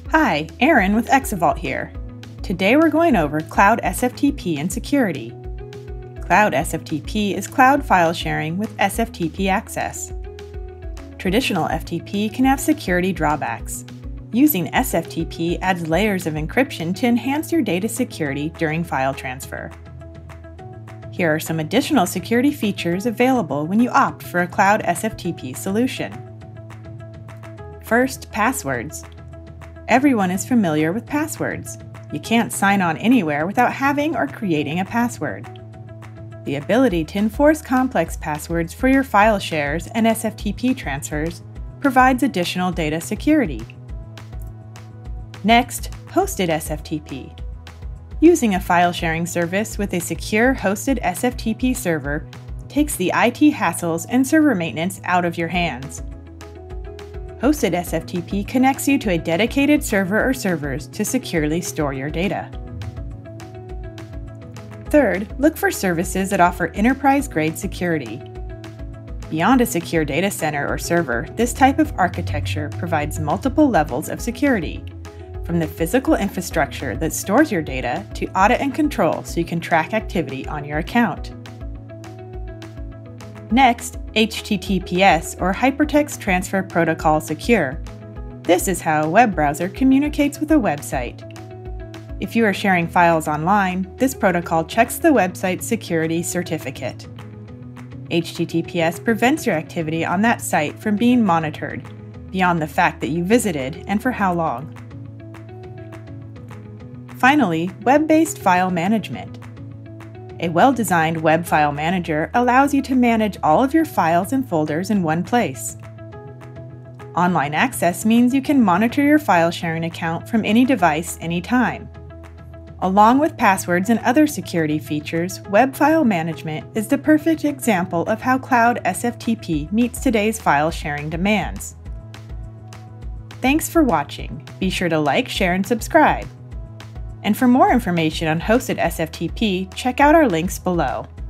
Hi, Erin with ExaVault here. Today we're going over Cloud SFTP and security. Cloud SFTP is cloud file sharing with SFTP access. Traditional FTP can have security drawbacks. Using SFTP adds layers of encryption to enhance your data security during file transfer. Here are some additional security features available when you opt for a Cloud SFTP solution. First, passwords. Everyone is familiar with passwords. You can't sign on anywhere without having or creating a password. The ability to enforce complex passwords for your file shares and SFTP transfers provides additional data security. Next, hosted SFTP. Using a file sharing service with a secure hosted SFTP server takes the IT hassles and server maintenance out of your hands. Hosted SFTP connects you to a dedicated server or servers to securely store your data. Third, look for services that offer enterprise-grade security. Beyond a secure data center or server, this type of architecture provides multiple levels of security, from the physical infrastructure that stores your data to audit and control so you can track activity on your account. Next, HTTPS or Hypertext Transfer Protocol Secure. This is how a web browser communicates with a website. If you are sharing files online, this protocol checks the website's security certificate. HTTPS prevents your activity on that site from being monitored, beyond the fact that you visited and for how long. Finally, web-based file management. A well-designed web file manager allows you to manage all of your files and folders in one place. Online access means you can monitor your file sharing account from any device anytime. Along with passwords and other security features, web file management is the perfect example of how Cloud SFTP meets today's file sharing demands. Thanks for watching. Be sure to like, share, and subscribe. And for more information on hosted SFTP, check out our links below.